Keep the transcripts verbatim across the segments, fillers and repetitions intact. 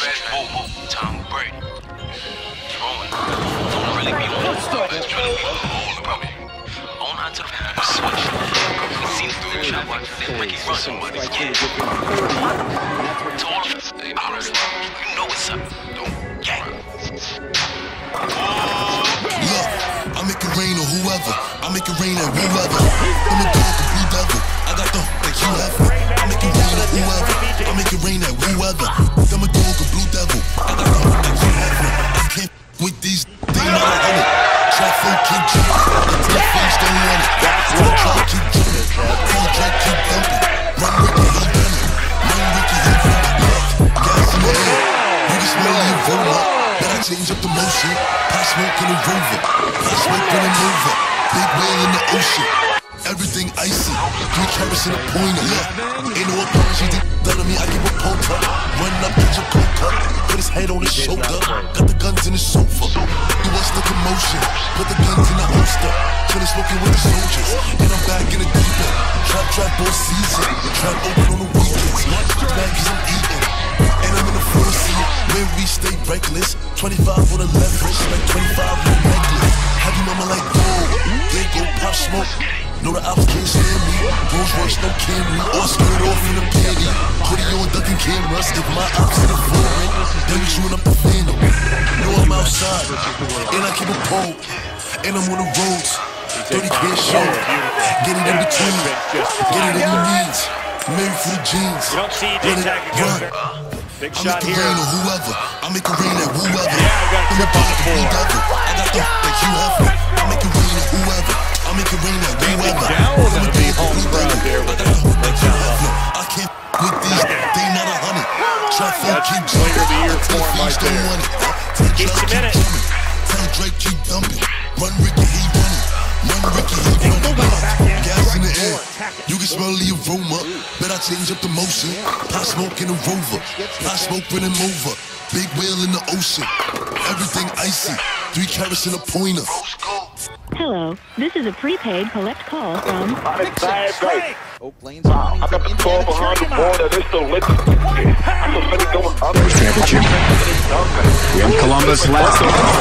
Tom Brady. Throwing. Don't really be on the ball. Just trying to be all about me. On out to the switch. You see the through shot watch. Then Ricky run somebody. Yeah. To all of us. You know what's up. Don't gang. Look, I make it rain on whoever. I make it rain on whoever. I'm a dog, a blue devil. I got the like you have me. I make it rain on whoever. I make it rain on whoever. I'm a dog, a blue devil. I got the like you have me. I can't with these. They not a hundred. Try phone keep jumping. Until the face don't run it. Try keep jumping. Contract keep dumping. Run Ricky, he running. Run Ricky, he running. Gas in the air. You can smell your roll up. Then I change up the motion. Pop smoke in a rover. Pop smoke in a mover. Big whale in the ocean. Everything icy. Three carrots in a pointer. Yeah. Ain't no apology. Done to me. I give a poker. Run up, catch a coca. Put his head on his shoulder. Got the guns in the sofa. You watch the commotion. Put the guns in the holster. Chillin' smoking with the soldiers. And I'm back in the deep end. Trap, trap all season. Trap open on the weekends. Back cause I'm eating. And I'm in the full seat. Where we stay reckless. twenty-five for the leverage. Like twenty-five for the necklace. Have you mama like gold. They go pop smoke. Know the ops can't stand me. Rolls Royce, no Camry. All skirt off in a panty. Hoodie on ducking cameras. If my ops in the foreign, then we chewing up the phantom. Know I'm outside. And I keep a pole. And I'm on the roads. thirty K show. Get it in between. Get it in your needs. Married for the jeans. You don't see D Tackett go. Big shot here. I make it rain on whoever. I make it rain at whoever. Yeah, we got a trip on the floor. I got the like you have me. I make it rain at whoever. I make it rain at whoever. Down gonna be home run there with I can't with these. They not a hundred. Traffic keep jumping. Tell Fiends don't want it. Tell Drake keep jumping. Tell Drake keep dumping. Run Ricky, he running. Run Ricky, he running. Gas in the air. You can smell the aroma. Bet I change up the motion. Pop smoke in a rover. Pop smoke in a mover. Big whale in the ocean. Everything icy. Three carrots in a pointer. Hello, this is a prepaid collect call from Oak Lane's wow, I got the twelve behind the border, they're still lit. I'm just ready going up. Championship. In Columbus last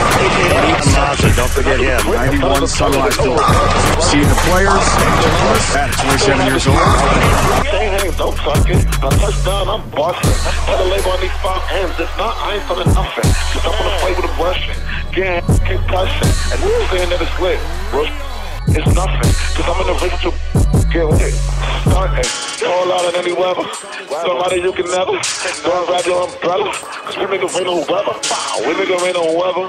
don't forget him. ninety-one Sunrise Phillips. See the players in Columbus at twenty-seven years old. Chain hangs, don't suck it. A touchdown, I'm busting. Put a label on these five hands. If not, I ain't feeling nothing. Cause I'm gonna play with a Russian. Get concussion. And who's saying that it's lit? It's nothing. Cause I'm in the race to get lit. Starting. Call out in any weather. Somebody you can never. Don't grab your umbrella. Cause we make it rain on weather. Wow. We make it rain on weather.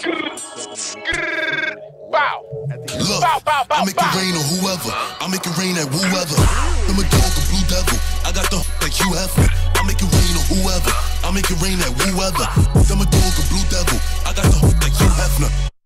Wow. Look, I make it rain on whoever. I make it rain at whoever. I'm a dog, a blue devil. I got the like you have me. I make it rain on whoever. I make it rain at whoever. I'm a dog, a blue devil. I got the like you have me.